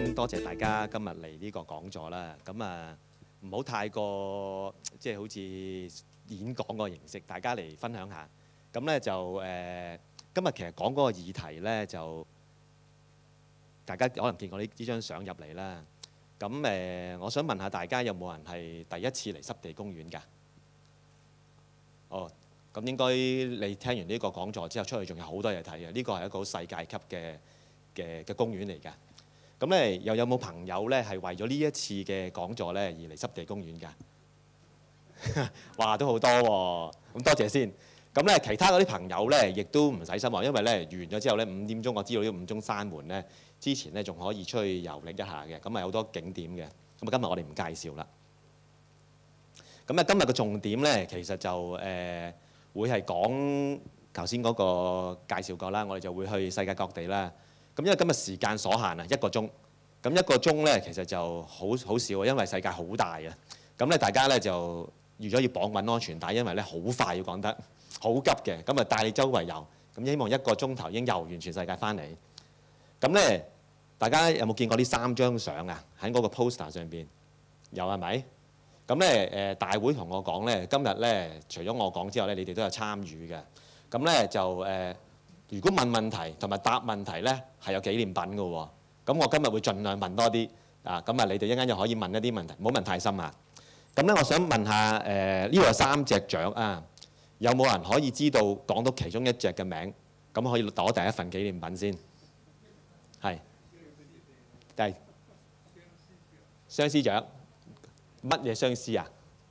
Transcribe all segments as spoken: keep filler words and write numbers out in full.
先多謝大家今日嚟呢個講座啦。咁啊，唔好太過即係好似演講個形式，大家嚟分享下。咁咧就誒、呃，今日其實講嗰個議題咧，就大家可能見過呢呢張相入嚟啦。咁誒、呃，我想問下大家有冇人係第一次嚟濕地公園㗎？哦，咁應該你聽完呢個講座之後出去仲有好多嘢睇嘅。呢個係一個好世界級嘅嘅嘅公園嚟㗎。咁咧又有冇朋友咧係為咗呢一次嘅講座咧而嚟濕地公園㗎？哇，都好多喎！咁多謝先。咁咧其他嗰啲朋友咧亦都唔使失望，因為咧完咗之後咧五點鐘我知道呢五鐘閂門咧，之前咧仲可以出去遊歷一下嘅。咁啊好多景點嘅。咁啊今日我哋唔介紹啦。咁啊今日嘅重點咧其實就誒、呃、會係講頭先嗰個介紹過啦，我哋就會去世界各地啦。咁因為今日時間所限啊，一個鐘。咁一個鐘咧，其實就好好少啊，因為世界好大啊。咁咧，大家咧就預咗要綁穩安全帶，因為咧好快要講得好急嘅。咁啊，帶你周圍遊。咁希望一個鐘頭已經遊完全世界翻嚟。咁咧，大家有冇見過呢三張相啊？喺嗰個 poster 上邊有係咪？咁咧誒，大會同我講咧，今日咧除咗我講之後咧，你哋都有參與嘅。咁咧就誒。呃如果問問題同埋答問題咧，係有紀念品嘅喎。咁我今日會盡量問多啲啊。咁啊，你哋一陣間又可以問一啲問題，唔好問太深啊。咁咧，我想問下誒呢度有三隻雀啊，有冇人可以知道講到其中一隻嘅名？咁可以攞第一份紀念品先。係。係。相思雀。乜嘢相思啊？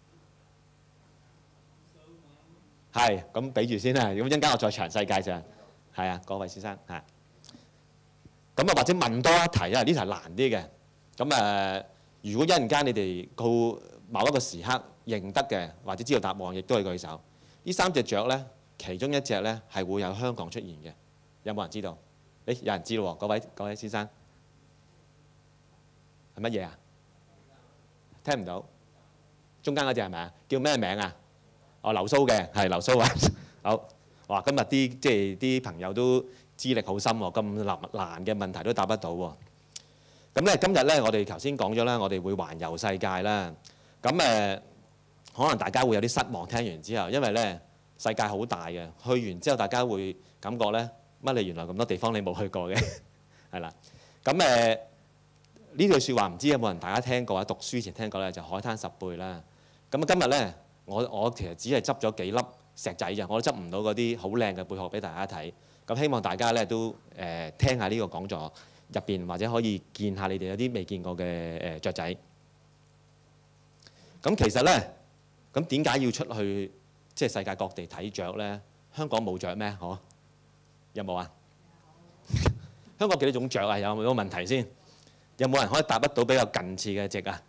係。咁俾住先啦。咁一陣間我再詳細介紹。係啊，各位先生嚇。咁啊，或者問多一題啊，呢題難啲嘅。咁誒，如果一陣間你哋到某一個時刻認得嘅，或者知道答案，亦都係舉手。呢三隻雀咧，其中一隻咧係會有香港出現嘅。有冇人知道？誒，有人知咯喎，各位各位先生係乜嘢啊？聽唔到。中間嗰隻係咪啊？叫咩名啊？哦，流蘇嘅，係流蘇啊。好。哇！今日啲即係啲朋友都資歷好深喎，咁難難嘅問題都答得到喎。咁咧今日咧，我哋頭先講咗啦，我哋會環遊世界啦。咁誒，可能大家會有啲失望，聽完之後，因為咧世界好大嘅，去完之後大家會感覺咧乜你原來咁多地方你冇去過嘅，係啦。咁誒呢句説話唔知有冇人大家聽過啊？讀書前聽過咧，就海灘十貝啦。咁啊今日咧，我我其實只係執咗幾粒石仔咋，我都執唔到嗰啲好靚嘅貝殼俾大家睇。咁希望大家咧都誒、呃、聽下呢個講座入邊，或者可以見下你哋有啲未見過嘅誒雀仔。咁其實咧，咁點解要出去即係世界各地睇雀咧？香港冇雀咩？嗬？有冇啊？香港幾多種雀啊？有冇個問題先？有冇人可以答得到比較近似嘅隻啊？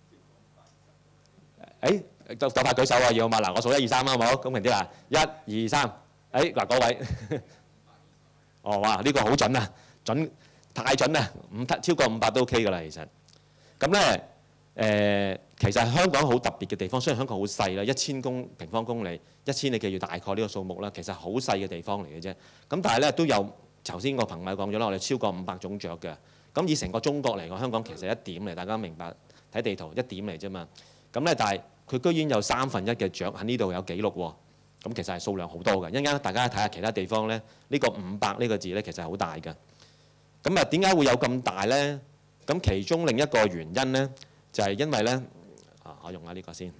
誒？就就快舉手啊！要嘛嗱，我數一二三啦，好冇？公平啲啦，一二三，誒嗱，各位，哦哇，呢個好準啊，準太準啦，五超過五百都 OK 㗎啦，其實。咁咧誒，其實香港好特別嘅地方，雖然香港好細啦，一千公平方公里，一千你記住大概呢個數目啦，其實好細嘅地方嚟嘅啫。咁但係咧都有頭先個朋友講咗啦，我哋超過五百種雀嘅。咁以成個中國嚟講，香港其實一點嚟，大家明白睇地圖一點嚟啫嘛。咁咧但係佢居然有三分一嘅雀喺呢度有記錄喎，咁其實係數量好多嘅。一陣間大家睇下其他地方咧，呢個五百呢個字咧其實係好大嘅。咁啊點解會有咁大咧？咁其中另一個原因咧，就係因為咧，啊我用下呢個先。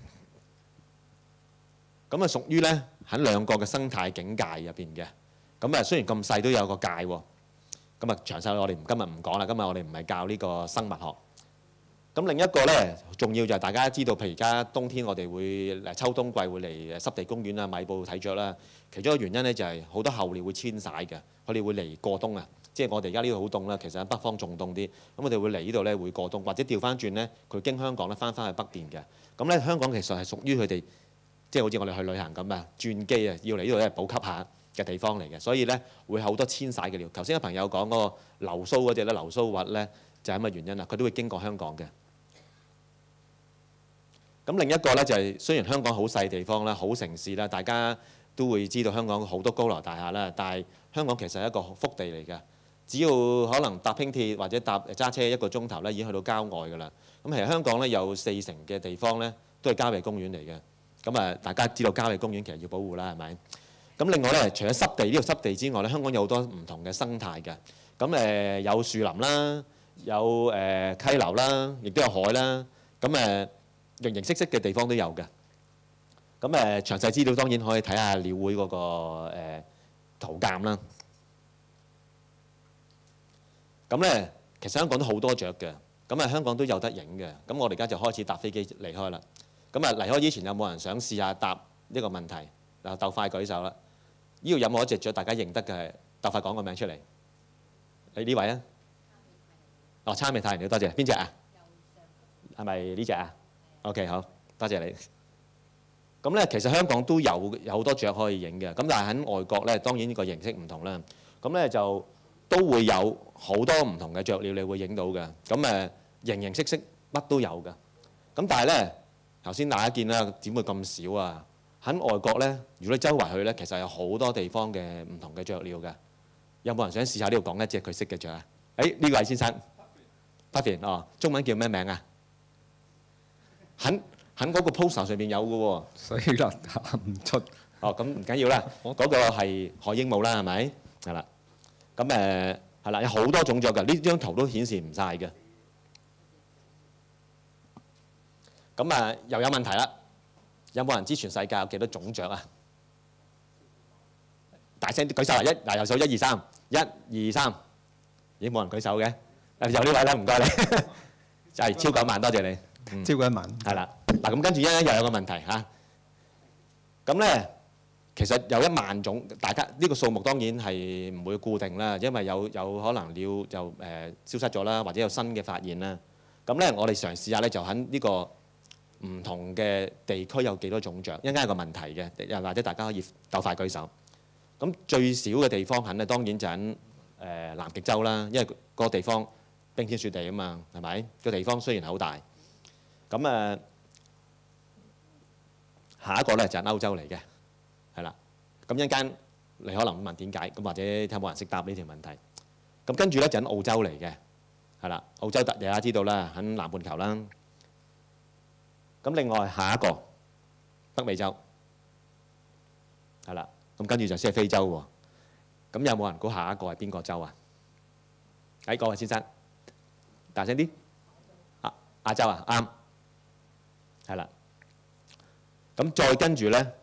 咁啊屬於咧喺兩個嘅生態境界入邊嘅。咁啊雖然咁細都有個界喎。咁啊詳細我哋今日唔講啦，今日我哋唔係教呢個生物學。咁另一個咧，重要就係大家知道，譬如而家冬天我哋會誒秋冬季會嚟濕地公園啊、米埔睇雀啦。其中一個原因咧就係好多候鳥會遷徙嘅，佢哋會嚟過冬啊。即係我哋而家呢度好凍啦，其實喺北方仲凍啲。咁我哋會嚟呢度咧會過冬，或者調翻轉咧，佢經香港咧翻返去北邊嘅。咁咧香港其實係屬於佢哋，即係好似我哋去旅行咁啊，轉機啊，要嚟呢度咧補給下嘅地方嚟嘅。所以咧會好多遷徙嘅鳥。頭先有朋友講嗰個流蘇嗰隻咧，流蘇核咧就係咁嘅原因啦，佢都會經過香港嘅。咁另一個咧就係雖然香港好細地方啦，好城市啦，大家都會知道香港好多高樓大廈啦，但係香港其實係一個福地嚟嘅。 只要可能搭輕鐵或者搭揸車一個鐘頭咧，已經去到郊外㗎啦。咁其實香港咧有四成嘅地方咧都係郊野公園嚟嘅。咁啊，大家知道郊野公園其實要保護啦，係咪？咁另外咧，除咗濕地呢個濕地之外咧，香港有好多唔同嘅生態嘅。咁誒有樹林啦，有誒溪流啦，亦都有海啦。咁誒形形色色嘅地方都有嘅。咁誒詳細資料當然可以睇下鳥會嗰個誒圖鑑啦。咁咧，其實香港都好多雀嘅。咁啊，香港都有得影嘅。咁我哋而家就開始搭飛機離開啦。咁啊，離開之前有冇人想試下答呢個問題？嗱，鬥快舉手啦！呢度有冇一隻雀大家認得嘅？鬥快講個名出嚟。你呢位啊？哦，參美太陽鳥，多謝。邊隻啊？係咪呢隻啊 ？OK， 好，多謝你。咁咧，其實香港都有有好多雀可以影嘅。咁但係喺外國咧，當然呢個形式唔同啦。咁咧就都會有好多唔同嘅雀鳥，你會影到嘅。咁誒，形形色色乜都有嘅。咁但係咧，頭先大家見啦，點會咁少啊？喺外國咧，如果你周圍去咧，其實有好多地方嘅唔同嘅雀鳥嘅。有冇人想試下呢度講一隻佢識嘅雀啊？誒，呢位先生，不便哦，中文叫咩名啊？喺喺嗰個 poster 上邊有嘅喎。 所以啦，答唔出。 哦，咁唔緊要啦。嗰個係海鸚鵡啦，係咪？係啦。咁誒係啦，有好多種雀嘅。呢張圖都顯示唔晒嘅。咁啊，又有問題啦。有冇人知全世界有幾多種雀啊？大聲啲舉手啊！一嗱，右手一二三，一二三，已經冇人舉手嘅。誒，有呢位啦，唔該你，就係超過一萬，多謝你。嗯、 超過一萬。係啦，嗱咁跟住一又有個問題嚇。咁咧，其實有一萬種，大家呢、呢個數目當然係唔會固定啦，因為有有可能鳥就誒、呃、消失咗啦，或者有新嘅發現啦。咁咧，我哋嘗試下咧，就喺呢、呢個唔同嘅地區有幾多種雀，一陣間有個問題嘅，又或者大家可以鬥快舉手。咁最少嘅地方肯咧，當然就喺誒南極洲啦，因為個地方冰天雪地啊嘛，係咪？個地方雖然好大，咁誒下一個咧就係歐洲嚟嘅，係啦。咁一陣間你可能會問點解，咁或者睇有冇人識答呢條問題。咁跟住咧就喺澳洲嚟嘅，係啦。澳洲大家知道啦，喺南半球啦。咁另外下一個北美洲，係啦。咁跟住就先係非洲喎。咁有冇人估下一個係邊個洲啊？誒，各位先生，大聲啲。亞亞洲啊，啱。係啦。咁再跟住咧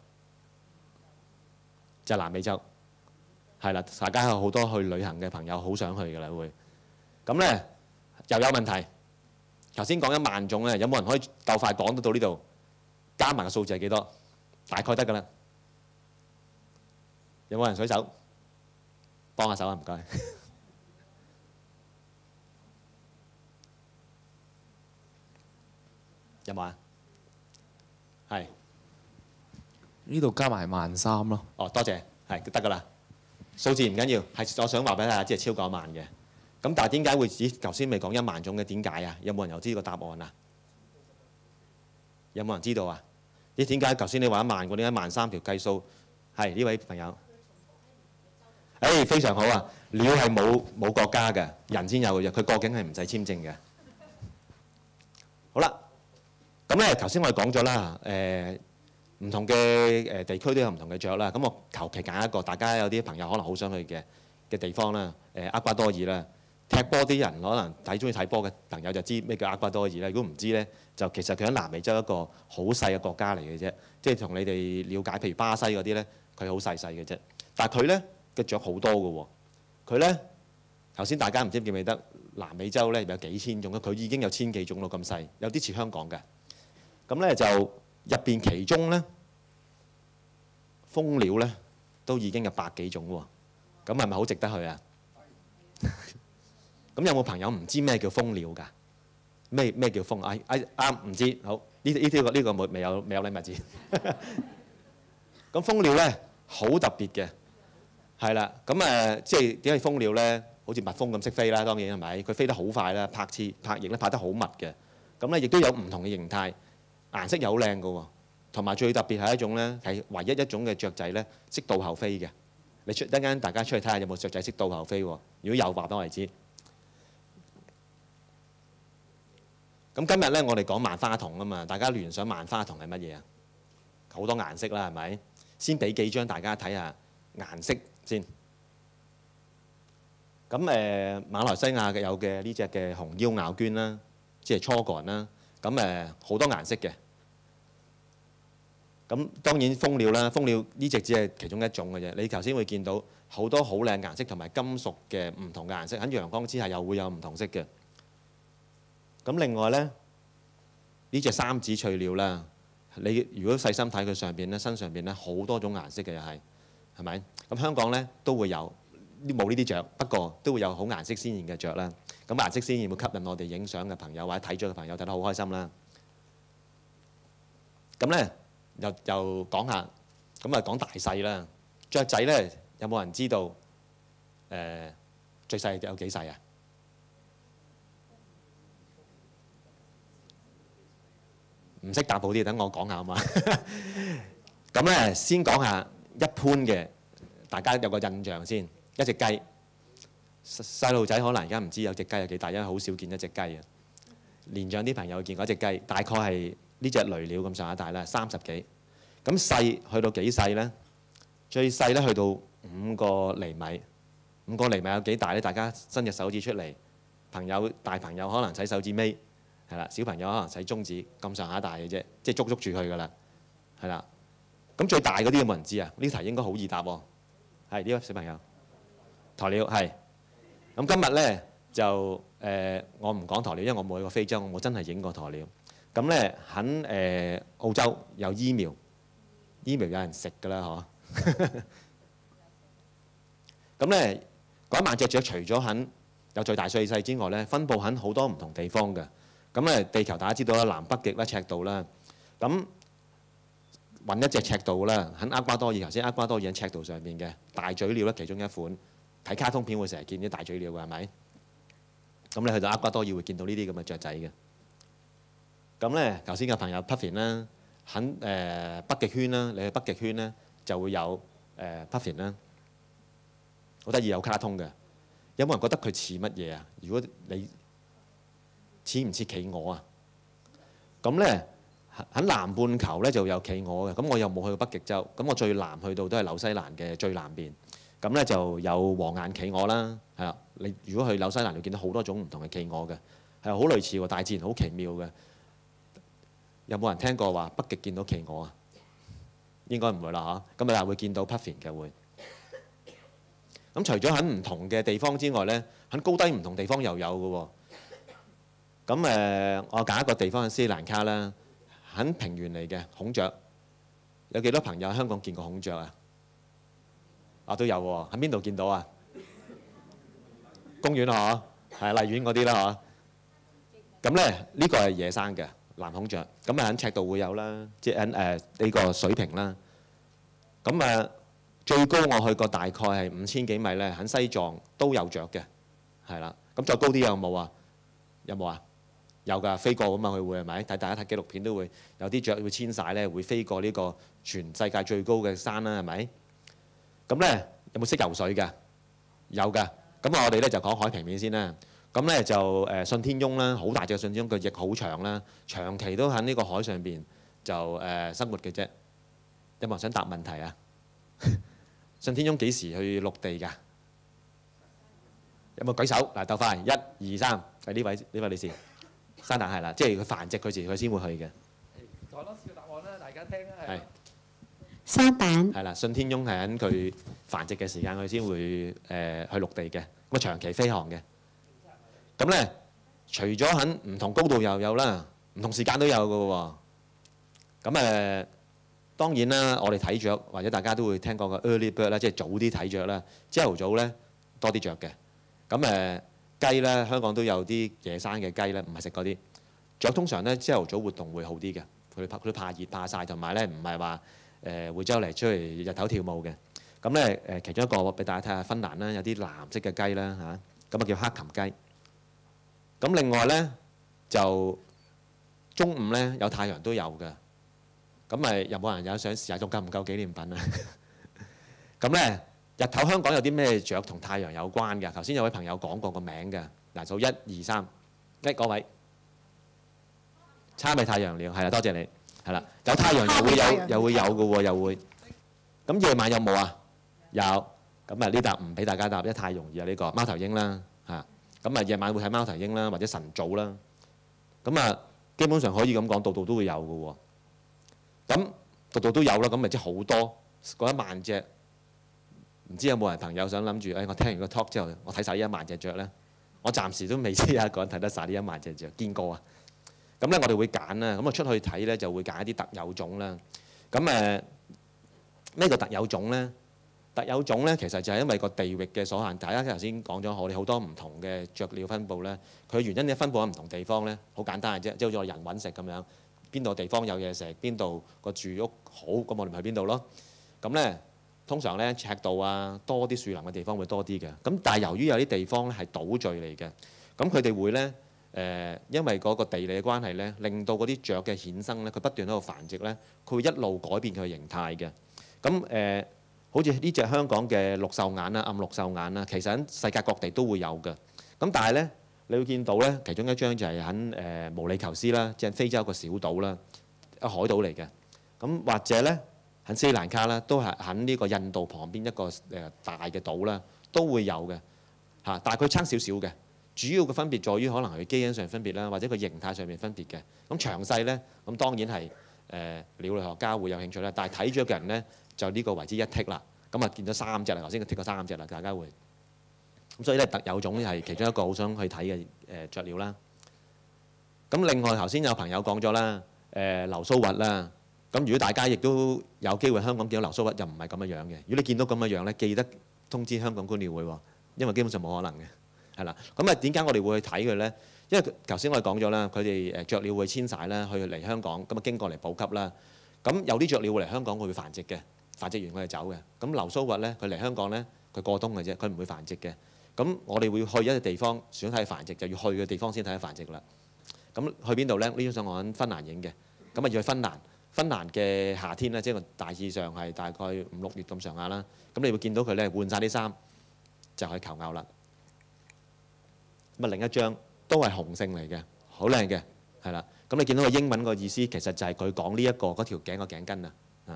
就係南美洲，係啦。大家有好多去旅行嘅朋友好想去㗎啦，會。咁咧又有問題。頭先講一萬種咧，有冇人可以鬥快講得到呢度？加埋個數字係幾多？大概得㗎啦。有冇人舉手？幫下手啊！唔該。有冇啊？係。 呢度加埋萬三咯。 哦，多謝，係得㗎啦。數字唔緊要，係我想話俾大家知係超過一萬嘅。咁但係點解會只頭先未講一萬種嘅？點解啊？有冇人有知個答案啊？有冇人知道啊？咦？點解頭先你話一萬個，點解萬三條計數？係呢位朋友。誒、哎，非常好啊！鳥係冇冇國家嘅，人先有嘅啫。佢過境係唔使簽證嘅。好啦，咁咧頭先我哋講咗啦，誒、呃、唔同嘅誒地區都有唔同嘅雀啦。咁我求其揀一個，大家有啲朋友可能好想去嘅嘅地方啦。誒、呃、厄瓜多爾啦，踢波啲人可能睇中意睇波嘅朋友就知咩叫厄瓜多爾啦。如果唔知咧，就其實佢喺南美洲一個好細嘅國家嚟嘅啫。即係同你哋了解，譬如巴西嗰啲咧，佢好細細嘅啫。但係佢咧嘅雀好多嘅喎。佢咧頭先大家唔知記唔記得南美洲咧有幾千種，佢已經有千幾種咯，咁細，有啲似香港嘅。咁咧就入邊其中咧蜂鳥咧都已經有百幾種喎。咁係咪好值得去啊？咁有冇朋友唔知咩叫蜂鳥㗎？咩咩叫蜂？哎哎啱唔知？好呢呢啲個呢個冇未有未有禮物字。咁蜂鳥咧好特別嘅。係啦，咁誒即係點解蜂鳥咧，好似蜜蜂咁識飛啦？當然係咪？佢飛得好快啦，拍翅拍翼咧拍得好密嘅。咁咧亦都有唔同嘅形態，顏色又好靚嘅喎。同埋最特別係一種咧係唯一一種嘅雀仔咧識倒後飛嘅。 你出一陣間大家出去睇下有冇雀仔識倒後飛喎。如果有，話俾我哋知。咁今日咧，我哋講萬花筒啊嘛，大家聯想萬花筒係乜嘢啊？好多顏色啦，係咪？先俾幾張大家睇下顏色先。咁誒、呃，馬來西亞嘅有嘅呢隻嘅紅腰咬娟啦，即係初幹啦。咁誒好多顏色嘅。咁當然蜂鳥啦，蜂鳥呢隻只係其中一種嘅啫。你頭先會見到好多好靚顏色同埋金屬嘅唔同嘅顏色，喺陽光之下又會有唔同色嘅。咁另外咧，呢隻三指翠鳥啦，你如果細心睇佢上邊咧，身上邊咧好多種顏色嘅又係，係咪？咁香港咧都會有，冇呢啲雀，不過都會有好顏色鮮豔嘅雀啦。咁顏色鮮豔會吸引我哋影相嘅朋友或者睇雀嘅朋友睇得好開心啦。咁咧又又講下，咁啊講大細啦。雀仔咧有冇人知道誒、呃、最細有幾細啊？唔識答好啲，等我講下好嘛？咁咧先講下一般嘅，大家有個印象先。一隻雞，細路仔可能而家唔知有隻雞有幾大，因為好少見一隻雞啊。年長啲朋友見過一隻雞，大概係呢隻雷鳥咁上下大啦，三十幾。咁細去到幾細咧？最細咧去到五個厘米。五個厘米有幾大咧？大家伸隻手指出嚟，朋友大朋友可能洗手指尾。係啦，小朋友可能使中指咁上下大嘅啫，即係捉捉住佢㗎啦，係啦。咁最大嗰啲有冇人知啊？呢題應該好易答喎。係呢位小朋友，鴕鳥係。咁今日咧就誒、呃，我唔講鴕鳥，因為我冇去過非洲，我真係影過鴕鳥。咁咧喺誒澳洲有依苗，依苗有人食㗎啦，嗬。咁咧嗰一萬隻雀除咗喺有最大最細之外咧，分佈喺好多唔同地方嘅。咁咧，地球大家知道啦，南北極啦、赤道啦。咁揾一隻赤道啦，喺厄瓜多爾，頭先厄瓜多爾喺赤道上邊嘅大嘴鳥咧，其中一款。睇卡通片會成日見啲大嘴鳥㗎，係咪？咁你去到厄瓜多爾會見到呢啲咁嘅雀仔嘅。咁咧，頭先嘅朋友 Puffin 啦，喺誒北極圈啦，你去北極圈咧就會有誒 Puffin 啦，好得意有卡通嘅。有冇人覺得佢似乜嘢啊？如果你似唔似企鵝啊？咁咧喺南半球咧就有企鵝嘅，咁我又冇去過北極洲，咁我最南去到都係紐西蘭嘅最南邊，咁咧就有黃眼企鵝啦，係啦。你如果去紐西蘭，你見到好多種唔同嘅企鵝嘅，係好類似喎，大自然好奇妙嘅。有冇人聽過話北極見到企鵝啊？應該唔會啦嚇，咁啊會見到 Puffin 嘅會。咁除咗喺唔同嘅地方之外咧，喺高低唔同地方又有嘅喎。咁誒、呃，我揀一個地方喺斯里蘭卡啦，喺平原嚟嘅孔雀，有幾多朋友喺香港見過孔雀啊？啊都有喎，喺邊度見到啊？公園啊，嗬，係荔園嗰啲啦，嗬。咁咧呢、呢個係野生嘅藍孔雀，咁啊喺赤道會有啦，即係喺誒呢個水平啦。咁誒最高我去過大概係五千幾米咧，喺西藏都有雀嘅，係啦。咁再高啲有冇啊？有冇啊？有㗎，飛過咁嘛，佢會係咪？睇大家睇紀錄片都會有啲雀會遷徙咧，會飛過呢個全世界最高嘅山啦，係咪？咁咧有冇識游水㗎？有㗎。咁我哋咧就講海平面先啦。咁咧就誒信天翁啦，好大隻信天翁，個翼好長啦，長期都喺呢個海上邊就誒生活嘅啫。有冇人想答問題啊？信天翁幾時去陸地㗎？有冇舉手？嗱，鬥快，一、二、三，係呢位呢位女士。生蛋係啦，即係佢繁殖佢時佢先會去嘅。 講多次個答案啦，大家聽啊。 係生蛋係啦，信天翁係喺佢繁殖嘅時間，佢先會誒、呃、去陸地嘅，咁啊長期飛航嘅。咁咧，除咗喺唔同高度又有啦，唔同時間都有嘅喎。咁誒、呃、當然啦，我哋睇雀或者大家都會聽過個 early bird 啦，即係早啲睇雀啦。朝頭早咧多啲雀嘅。咁誒。呃雞咧，香港都有啲野生嘅雞咧，唔係食嗰啲雀。通常咧朝頭早活動會好啲嘅，佢怕佢怕熱怕曬，同埋咧唔係話誒會周嚟出嚟日頭跳舞嘅。咁咧誒其中一個俾大家睇下芬蘭啦，有啲藍色嘅雞啦嚇，咁啊叫黑琴雞。咁另外咧就中午咧有太陽都有嘅。咁誒有冇人有想試下仲夠唔夠紀念品啊？咁咧日頭香港有啲咩雀同太陽有關嘅？頭先有位朋友講過個名嘅，嗱，數一二三，誒嗰位參美太陽鳥，係啦，多謝你，係啦，有太陽又會有又會有嘅喎，又會。咁夜晚有冇啊？有，咁啊呢答唔俾大家答，因為太容易啊呢個貓頭鷹啦嚇。咁啊夜晚會睇貓頭鷹啦，或者晨早啦。咁啊基本上可以咁講，度度都會有嘅喎。咁度度都有啦，咁咪即係好多嗰一萬隻。唔知有冇人朋友想諗住？誒、哎，我聽完個 talk 之後，我睇晒呢一萬隻雀咧。我暫時都未知有一個人睇得晒呢一萬隻雀，見過啊。咁咧，我哋會揀啦。咁啊，出去睇咧就會揀一啲特有種啦。咁誒咩叫特有種咧？特有種咧其實就係因為個地域嘅所限。大家頭先講咗，我哋好多唔同嘅雀鳥分佈咧，佢原因咧分佈喺唔同地方咧，好簡單嘅啫，即係好似我人揾食咁樣，邊度地方有嘢食，邊度個住屋好，咁我哋咪去邊度咯。咁咧。通常咧赤道啊多啲樹林嘅地方會多啲嘅，咁但係由於有啲地方咧係島嶼嚟嘅，咁佢哋會咧誒、呃，因為嗰個地理嘅關係咧，令到嗰啲雀嘅衍生咧，佢不斷喺度繁殖咧，佢會一路改變佢嘅形態嘅。咁誒、呃，好似呢隻香港嘅綠繡眼啦、暗綠繡眼啦，其實喺世界各地都會有嘅。咁但係咧，你會見到咧，其中一張就係喺誒毛里求斯啦，即係非洲一個小島啦，一個海島嚟嘅。咁或者咧。喺斯里蘭卡啦，都係喺呢個印度旁邊一個誒大嘅島啦，都會有嘅嚇，但係佢差少少嘅。主要嘅分別在於可能係基因上分別啦，或者個形態上面分別嘅。咁詳細咧，咁當然係誒、呃、鳥類學家會有興趣啦。但係睇咗嘅人咧，就呢個為之一剔啦。咁啊見咗三隻啦，頭先佢剔過三隻啦，大家會咁所以咧特有種係其中一個好想去睇嘅誒雀鳥啦。咁另外頭先有朋友講咗啦，誒流蘇核啦。咁如果大家亦都有機會香港見到流蘇核，又唔係咁嘅樣嘅。如果你見到咁嘅樣咧，記得通知香港觀鳥會喎，因為基本上冇可能嘅，係啦。咁啊點解我哋會去睇佢咧？因為頭先我哋講咗啦，佢哋誒雀鳥會遷徙啦，去嚟香港，咁啊經過嚟補給啦。咁有啲雀鳥會嚟香港，佢會繁殖嘅，繁殖完佢就走嘅。咁流蘇核咧，佢嚟香港咧，佢過冬嘅啫，佢唔會繁殖嘅。咁我哋會去一個地方想睇繁殖，就要去嘅地方先睇繁殖啦。咁去邊度咧？呢張相我喺芬蘭影嘅，咁啊要去芬蘭。芬蘭嘅夏天咧，即係大致上係大概五六月咁上下啦。咁你會見到佢咧換晒啲衫，就去求偶啦。咁啊另一張都係雄性嚟嘅，好靚嘅，係啦。咁你見到個英文個意思其實就係佢講呢一個嗰條頸個頸巾啊。啊。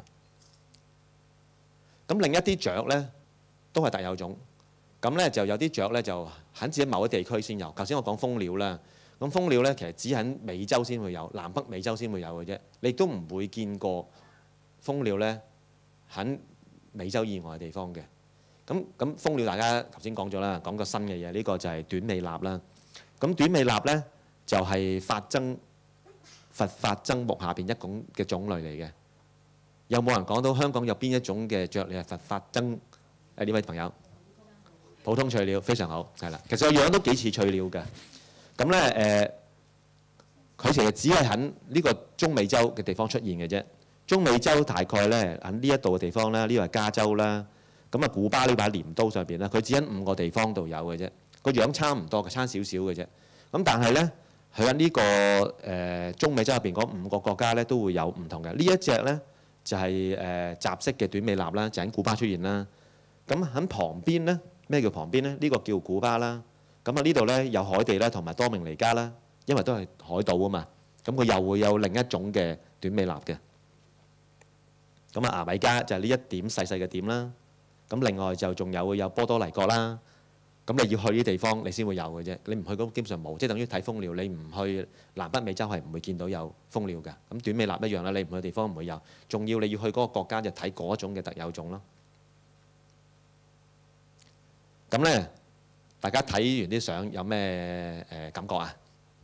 咁另一啲雀咧都係特有種。咁咧就有啲雀咧就喺自己某啲地區先有。頭先我講蜂鳥啦。咁蜂鳥咧，其實只喺美洲先會有，南北美洲先會有嘅啫。你都唔會見過蜂鳥咧喺美洲以外嘅地方嘅。咁咁蜂鳥大家頭先講咗啦，講個新嘅嘢，呢個就係短尾臘啦。咁短尾臘咧就係發增佛發增目下邊一種嘅種類嚟嘅。有冇人講到香港有邊一種嘅雀鳥係佛發增？誒呢位朋友，普通翠鳥非常好，係啦。其實個樣都幾似翠鳥嘅。咁咧誒，佢其實只係喺呢個中美洲嘅地方出現嘅啫。中美洲大概咧喺呢一度嘅地方啦，呢個係加州啦。咁啊，古巴呢把鐮刀上邊咧，佢只喺五個地方度有嘅啫。個樣差唔多嘅，差少少嘅啫。咁但係咧，佢喺呢個誒、呃、中美洲入邊嗰五個國家咧，都會有唔同嘅。呢一隻咧就係誒雜色嘅短尾臘啦，就喺古巴出現啦。咁喺旁邊咧，咩叫旁邊咧？呢個叫古巴啦。咁啊呢度咧有海地啦，同埋多明尼加啦，因為都係海島啊嘛。咁佢又會有另一種嘅短尾臘嘅。咁啊牙買加就係呢一點細細嘅點啦。咁另外就仲有會有波多黎各啦。咁你要去呢啲地方，你先會有嘅啫。你唔去嗰，基本上冇，即係等於睇蜂鳥。你唔去南北美洲係唔會見到有蜂鳥嘅。咁短尾臘一樣啦，你唔去嘅地方唔會有。仲要你要去嗰個國家就睇嗰種嘅特有種咯。咁咧。大家睇完啲相有咩誒感覺啊？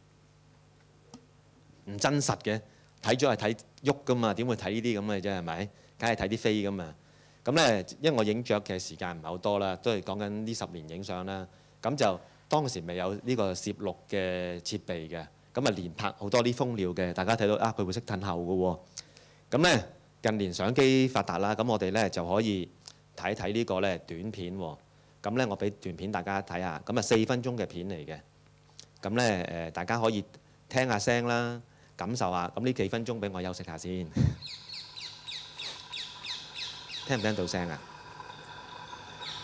唔真實嘅，睇咗係睇喐噶嘛，點會睇呢啲咁嘅啫？係咪？梗係睇啲飛噶嘛。咁咧，因為我影雀嘅時間唔係好多啦，都係講緊呢十年影相啦。咁就當時未有呢個攝錄嘅設備嘅，咁啊連拍好多啲蜂鳥嘅，大家睇到啊，佢會識褪後嘅喎。咁咧近年相機發達啦，咁我哋咧就可以睇睇呢個咧短片喎。咁咧，我俾段片大家睇下，咁啊四分鐘嘅片嚟嘅。咁咧誒，大家可以聽下聲啦，感受下。咁呢幾分鐘俾我休息下先。聽唔聽到聲啊？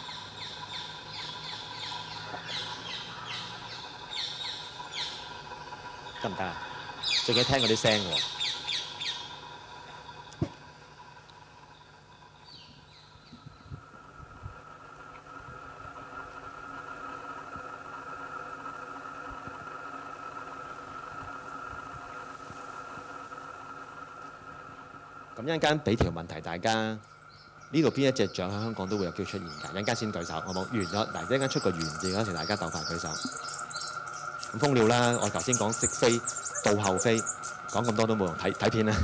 得唔得啊？最緊要聽嗰啲聲喎。咁一陣間俾條問題大家，呢度邊一隻雀喺香港都會有機會出現㗎。一陣間先舉手，好冇？完咗嗱，一陣間出個圓字嗰時，大家鬥快舉手。咁蜂鳥啦，我頭先講識飛倒後飛，講咁多都冇用，睇睇片啦。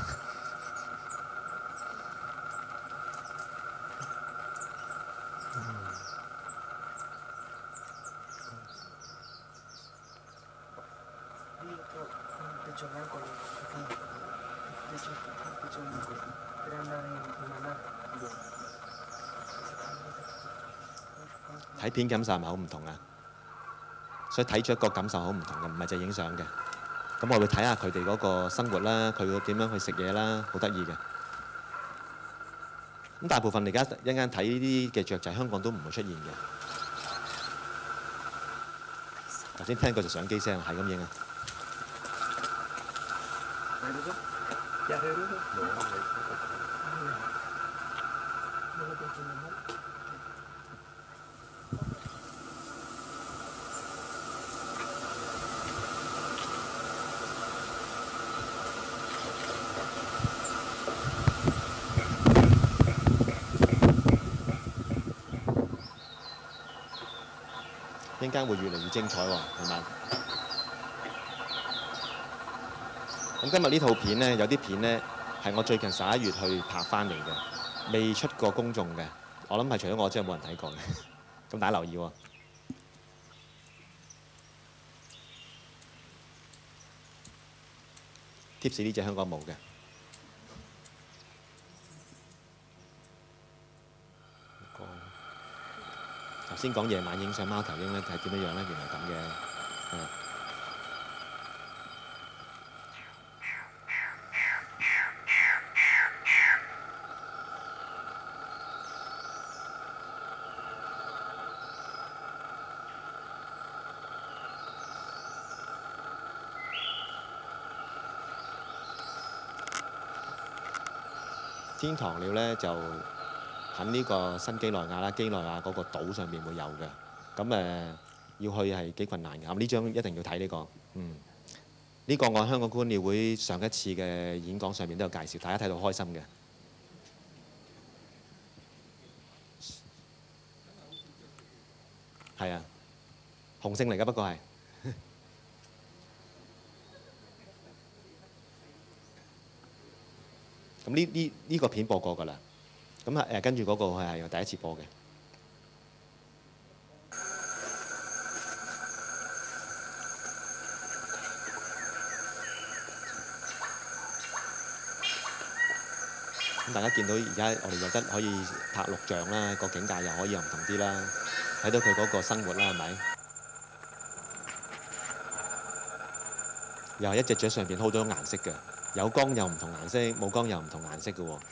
睇片感受係咪好唔同啊？所以睇咗一個感受好唔同嘅，唔係淨係影相嘅。咁我會睇下佢哋嗰個生活啦，佢會點樣去食嘢啦，好得意嘅。咁大部分而家一陣間睇呢啲嘅雀仔，香港都唔會出現嘅。頭先聽過就相機聲，係咁影啊。陣間會越嚟越精彩喎，係咪？咁今日呢套片呢，有啲片呢係我最近十一月去拍翻嚟嘅，未出過公眾嘅。我諗係除咗我之外冇人睇過嘅，咁大家留意喎。貼士呢隻香港冇嘅。頭先講夜晚影相貓頭鷹咧係點樣樣咧？原來咁嘅，係。天堂鳥咧就喺呢個新幾內亞啦，幾內亞嗰個島上面會有嘅。咁誒要去係幾困難嘅。咁呢張一定要睇呢個，嗯，呢個我喺香港觀鳥會上一次嘅演講上面都有介紹，大家睇到開心嘅。係啊，雄性嚟㗎，不過係。咁呢呢呢個片播過㗎啦。咁啊誒，跟住嗰個係係第一次播嘅。咁大家見到而家我哋有得可以拍錄像啦，個境界又可以又唔同啲啦，睇到佢嗰個生活啦，係咪？又係一隻雀上邊好多顏色嘅，有光又唔同顏色，冇光又唔同顏色嘅喎。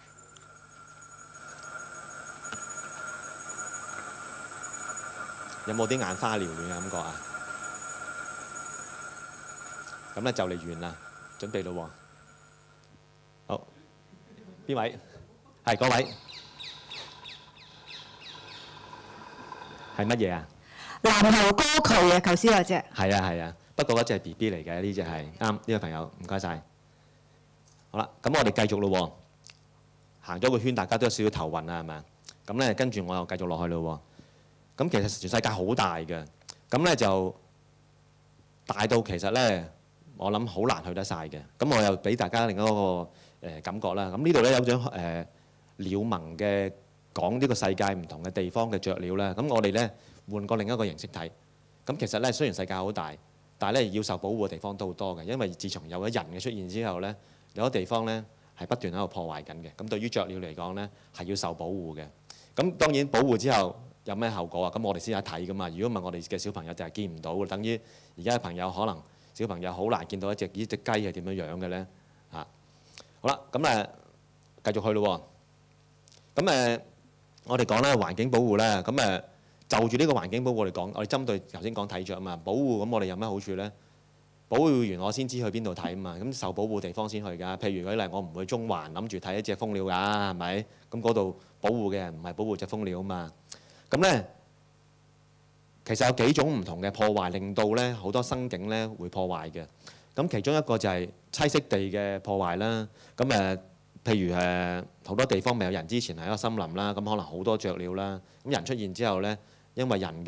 有冇啲眼花撩亂嘅感覺啊？咁咧就嚟完啦，準備咯喎。好，邊位？係嗰位。係乜嘢啊？ 南河歌渠啊，頭先嗰隻。 係啊係啊，不過嗰隻係 B B 嚟嘅，呢隻係啱呢位朋友，唔該晒。好啦，咁我哋繼續咯喎。行咗個圈，大家都有少少頭暈啊，係咪啊？咁咧跟住我又繼續落去咯喎。咁其實全世界好大嘅，咁咧就大到其實咧，我諗好難去得晒嘅。咁我又俾大家另一個誒感覺啦。咁呢度咧有張誒鳥盟嘅講呢個世界唔同嘅地方嘅雀鳥啦。咁我哋咧換個另一個形式睇。咁其實咧雖然世界好大，但係咧要受保護嘅地方都好多嘅。因為自從有咗人嘅出現之後咧，有啲地方咧係不斷喺度破壞緊嘅。咁對於雀鳥嚟講咧係要受保護嘅。咁當然保護之後有咩後果啊？咁我哋先有睇噶嘛。如果唔係我哋嘅小朋友就係見唔到，等於而家嘅朋友可能小朋友好難見到一隻呢隻雞係點樣樣嘅咧嚇。好啦，咁誒繼續去咯喎。咁誒我哋講咧環境保護咧，咁誒就住呢個環境保護嚟講，我哋針對頭先講睇雀啊嘛，保護咁我哋有咩好處咧？ 保護員我先知去邊度睇啊嘛，咁受保護地方先去㗎。譬如舉例，我唔會中環諗住睇一隻蜂鳥㗎，係咪？咁嗰度保護嘅人唔係保護隻蜂鳥啊嘛。咁咧，其實有幾種唔同嘅破壞，令到咧好多生境咧會破壞嘅。咁其中一個就係棲息地嘅破壞啦。咁誒，譬如誒好多地方未有人之前係一個森林啦，咁可能好多雀鳥啦。咁人出現之後咧，因為人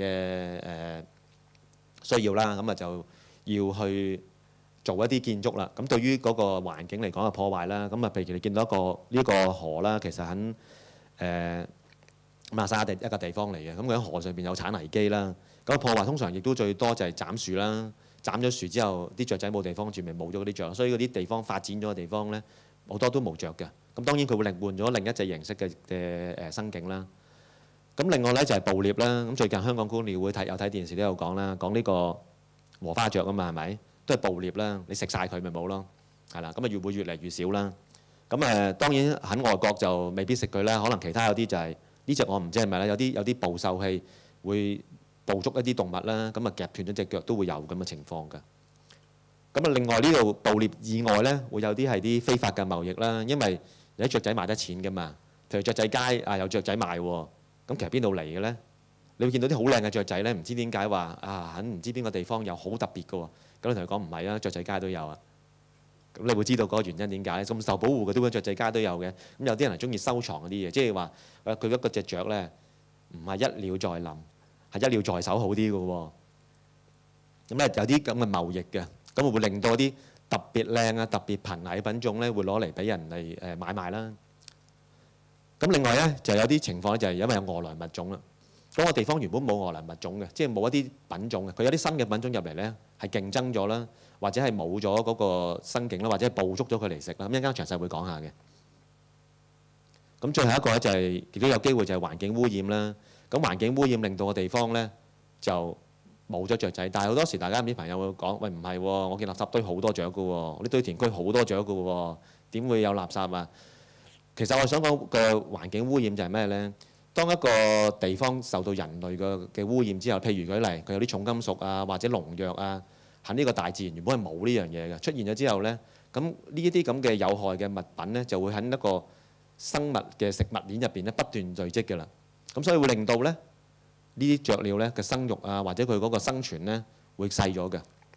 嘅誒需要啦，咁啊就要去做一啲建築啦。咁對於嗰個環境嚟講嘅破壞啦，咁啊譬如你見到一個呢個河啦，其實喺誒馬沙地一個地方嚟嘅。咁佢喺河上邊有產泥機啦。咁破壞通常亦都最多就係斬樹啦。斬咗樹之後，啲雀仔冇地方住，咪冇咗嗰啲雀。所以嗰啲地方發展咗嘅地方咧，好多都冇雀嘅。咁當然佢會另換咗另一隻形式嘅嘅誒生境啦。咁另外咧就係捕獵啦。咁最近香港觀鳥會睇有睇電視都有講啦，講呢個禾花雀啊嘛，係咪？都係捕獵啦。你食晒佢咪冇咯，係啦。咁啊越會越嚟越少啦。咁誒當然喺外國就未必食佢啦。可能其他有啲就係呢隻我唔知係咪啦。有啲有啲捕獸器會捕捉一啲動物啦，咁啊夾斷咗隻腳都會有咁嘅情況㗎。咁啊另外呢度捕獵以外咧，會有啲係啲非法嘅貿易啦，因為有啲雀仔賣得錢㗎嘛。譬如雀仔街啊，有雀仔賣喎，咁其實邊度嚟嘅咧？你會見到啲好靚嘅雀仔咧，唔知點解話啊喺唔知邊個地方有好特別㗎喎。咁你同佢講唔係啊，雀仔街都有啊。咁你會知道嗰個原因點解？咁受保護嘅都喺雀仔街都有嘅。咁有啲人係中意收藏嗰啲嘢，即係話佢一個隻雀咧，唔係一鳥在林，係一鳥在手好啲嘅喎。咁咧有啲咁嘅貿易嘅，咁會會令到啲特別靚啊、特別瀕危品種咧，會攞嚟俾人嚟誒買賣啦。咁另外咧就有啲情況咧，就係因為有外來物種啦。嗰個地方原本冇外來物種嘅，即係冇一啲品種嘅。佢有啲新嘅品種入嚟咧，係競爭咗啦，或者係冇咗嗰個生境啦，或者係捕捉咗佢嚟食啦。咁一陣間詳細會講下嘅。咁最後一個咧就係亦都有機會就係環境污染啦。咁環境污染令到個地方咧就冇咗雀仔，但係好多時大家啲朋友會講：喂，唔係喎，我見垃圾堆好多雀㗎喎，呢堆填區好多雀㗎喎，點會有垃圾啊？其實我想講嘅環境污染就係咩咧？當一個地方受到人類嘅嘅污染之後，譬如舉例，佢有啲重金屬啊，或者農藥啊，喺呢個大自然原本係冇呢樣嘢嘅，出現咗之後咧，咁呢一啲咁嘅有害嘅物品咧，就會喺一個生物嘅食物鏈入邊咧不斷累積㗎啦。咁所以會令到咧呢啲雀鳥咧嘅生育啊，或者佢嗰個生存咧會細咗嘅。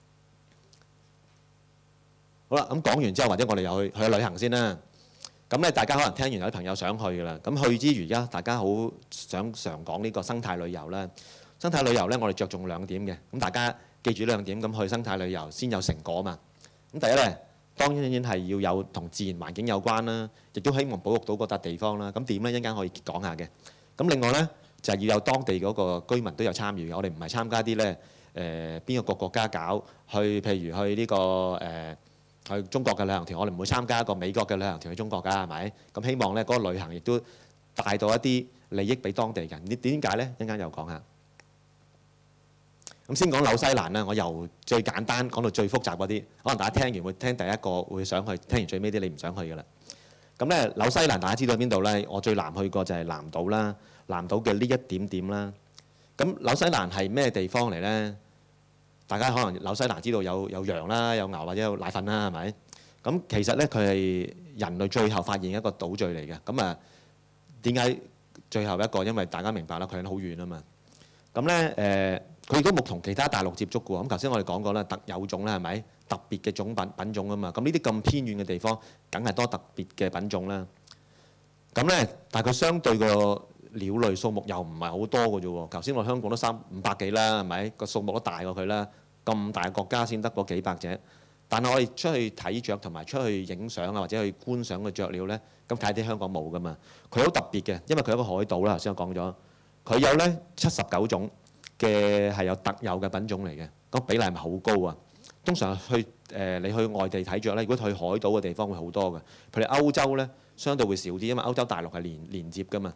好啦，咁講完之後，或者我哋又去去旅行先啦。咁咧，大家可能聽完有啲朋友想去㗎啦。咁去之餘，而家大家好想常講呢個生態旅遊啦。生態旅遊咧，我哋着重兩點嘅。咁大家記住兩點，咁去生態旅遊先有成果嘛。咁第一咧，當然係要有同自然環境有關啦，亦都希望保育到嗰笪地方啦。咁點咧？一陣間可以講下嘅。咁另外咧，就係要有當地嗰個居民都有參與嘅。我哋唔係參加啲咧誒邊個國國家搞去，譬如去呢個誒。去中國嘅旅行團，我哋唔會參加一個美國嘅旅行團去中國㗎，係咪？咁希望咧嗰個旅行亦都帶到一啲利益俾當地人。你點解咧？一陣間又講下。咁先講紐西蘭啦，我由最簡單講到最複雜嗰啲，可能大家聽完會聽第一個會想去，聽完最尾啲你唔想去㗎啦。咁咧紐西蘭大家知道邊度咧？我最南去過就係南島啦，南島嘅呢一點點啦。咁紐西蘭係咩地方嚟咧？大家可能紐西蘭知道有有羊啦，有牛或者有奶粉啦，係咪？咁其實咧，佢係人類最後發現一個島嶼嚟嘅。咁啊，點解最後一個？因為大家明白啦，佢係好遠啊嘛。咁咧誒，佢亦都冇同其他大陸接觸嘅喎。咁頭先我哋講過啦，特有種啦，係咪？特別嘅種品品種啊嘛。咁呢啲咁偏遠嘅地方，梗係多特別嘅品種啦。咁咧，但係佢相對個鳥類數目又唔係好多嘅啫喎。頭先我香港都三五百幾啦，係咪？個數目都大過佢啦。咁大國家先得嗰幾百隻，但係我哋出去睇雀同埋出去影相啊，或者去觀賞嘅雀鳥咧，咁睇啲香港冇噶嘛。佢好特別嘅，因為佢係一個海島啦。頭先我講咗，佢有咧七十九種嘅係有特有嘅品種嚟嘅，個比例係咪好高啊？通常去誒、呃、你去外地睇雀咧，如果去海島嘅地方會好多嘅，譬如歐洲咧相對會少啲，因為歐洲大陸係連連接噶嘛。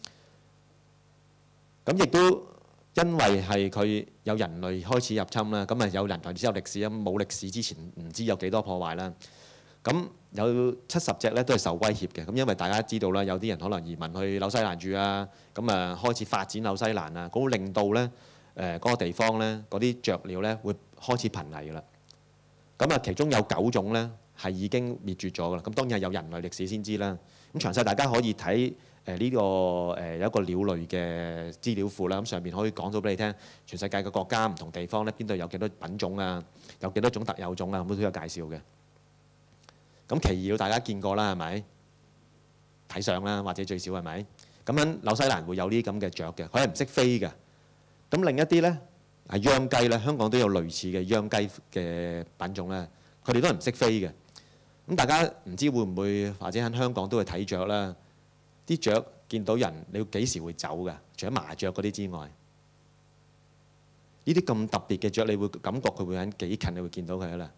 咁亦都因為係佢有人類開始入侵啦，咁啊有人類之後歷史啊，冇歷史之前唔知有幾多破壞啦。咁有七十隻咧都係受威脅嘅。咁因為大家知道啦，有啲人可能移民去紐西蘭住啊，咁啊開始發展紐西蘭啊，咁令到咧誒嗰個地方咧嗰啲雀鳥咧會開始瀕危㗎啦。 咁啊，其中有九種咧係已經滅絕咗㗎啦。咁當然係有人類歷史先知啦。咁詳細大家可以睇誒呢個誒有一個鳥類嘅資料庫啦。咁上面可以講到俾你聽，全世界嘅國家唔同地方咧邊度有幾多品種啊，有幾多種特有種啊，咁都有介紹嘅。咁奇異鳥大家見過啦，係咪？睇相啦，或者最少係咪？咁喺紐西蘭會有呢啲咁嘅雀嘅，佢係唔識飛嘅。咁另一啲咧係秧雞咧，香港都有類似嘅秧雞嘅品種咧，佢哋都係唔識飛嘅。咁大家唔知會唔會或者喺香港都會睇雀啦？啲雀見到人，你要幾時會走㗎？除咗麻雀嗰啲之外，呢啲咁特別嘅雀，你會感覺佢會喺幾近，你會見到佢啦。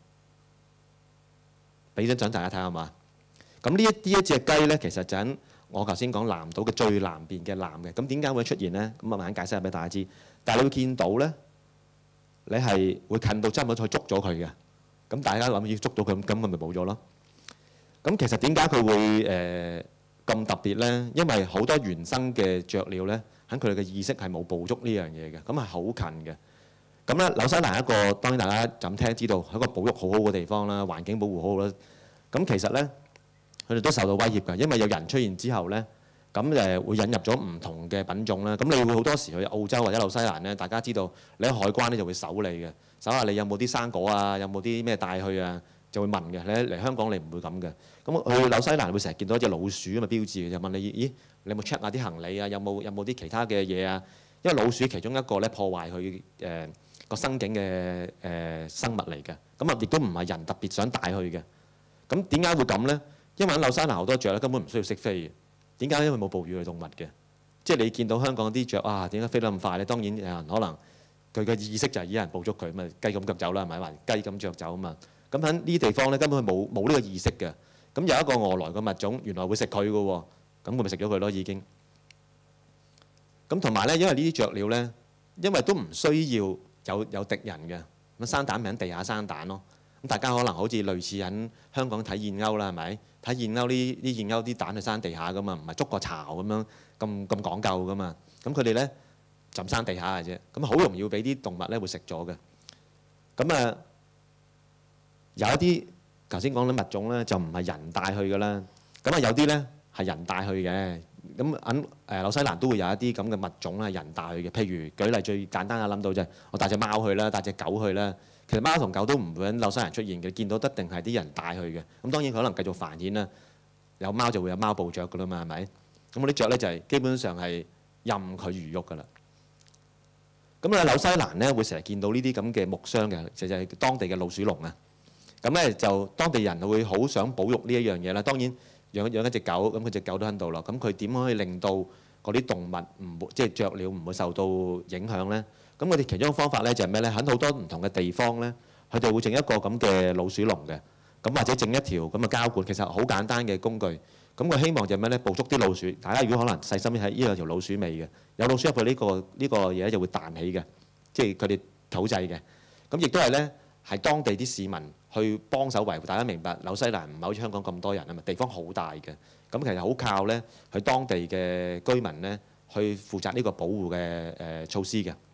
俾張相大家睇下嘛。咁呢一啲一隻雞咧，其實就喺我頭先講南島嘅最南邊嘅南嘅。咁點解會出現咧？咁我慢慢解釋下俾大家知。但係你會見到咧，你係會近到差唔多去捉咗佢嘅。咁大家諗要捉到佢，咁咁咪冇咗咯。咁其實點解佢會誒咁特別咧？因為好多原生嘅雀鳥咧，喺佢哋嘅意識係冇捕捉呢樣嘢嘅，咁係好近嘅。咁咧紐西蘭一個當然大家就咁聽知道係一個保育好好嘅地方啦，環境保護好好啦。咁其實咧佢哋都受到威脅㗎，因為有人出現之後咧，咁誒會引入咗唔同嘅品種啦。咁你會好多時去澳洲或者紐西蘭咧，大家知道你喺海關咧就會搜你嘅，搜下你有冇啲生果啊，有冇啲咩帶去啊，就會問嘅。你嚟香港你唔會咁嘅。咁去紐西蘭會成日見到一隻老鼠咁嘅標誌嘅，就問你：咦，你有冇 check 下啲行李啊？有冇有冇啲其他嘅嘢啊？因為老鼠其中一個咧破壞佢誒個生境嘅誒生物嚟嘅，咁啊亦都唔係人特別想帶去嘅。咁點解會咁咧？因為喺紐西蘭好多雀咧根本唔需要識飛嘅。點解？因為冇哺乳類動物嘅。即係你見到香港啲雀啊，點解飛得咁快咧？當然有人可能佢嘅意識就係有人捕捉佢，咪雞咁腳走啦，係咪？還雞咁腳走啊嘛。咁喺呢啲地方咧根本佢冇冇呢個意識嘅。咁有一個外來嘅物種，原來會食佢嘅喎，咁佢咪食咗佢咯已經。咁同埋咧，因為呢啲雀鳥咧，因為都唔需要有有敵人嘅，咁生蛋咪喺地下生蛋咯。咁大家可能好似類似喺香港睇燕鷗啦，係咪？睇燕鷗呢啲燕鷗啲蛋係生地下噶嘛，唔係捉個巢咁樣咁咁講究噶嘛。咁佢哋咧就生地下嘅啫，咁好容易會俾啲動物咧會食咗嘅。咁啊有一啲頭先講啲物種咧就唔係人帶去噶啦，咁啊有啲咧係人帶去嘅。咁喺誒紐西蘭都會有一啲咁嘅物種係人帶去嘅。譬如舉例最簡單嘅諗到就係我帶隻貓去啦，帶隻狗去啦。其實貓同狗都唔會喺紐西蘭出現嘅，見到一定係啲人帶去嘅。咁當然佢可能繼續繁衍啦，有貓就會有貓部雀噶啦嘛，係咪？咁嗰啲雀咧就係基本上係任佢魚肉噶啦。咁啊紐西蘭咧會成日見到呢啲咁嘅木箱嘅，就係當地嘅老鼠籠啊。咁咧就當地人會好想保育呢一樣嘢啦。當然養養一隻狗，咁佢隻狗都喺度啦。咁佢點可以令到嗰啲動物唔會即係雀鳥唔會受到影響咧？咁我哋其中一個方法咧就係咩咧？喺好多唔同嘅地方咧，佢哋會整一個咁嘅老鼠籠嘅，咁或者整一條咁嘅膠管，其實好簡單嘅工具。咁佢希望就係咩咧？捕捉啲老鼠。大家如果可能細心啲睇，呢度有條老鼠尾嘅，有老鼠入去呢個呢個嘢就會彈起嘅，即係佢哋土製嘅。咁亦都係咧，係當地啲市民去幫手維護。大家明白紐西蘭唔係好似香港咁多人啊嘛，地方好大嘅。咁其實好靠咧，佢當地嘅居民咧去負責呢個保護嘅誒措施嘅。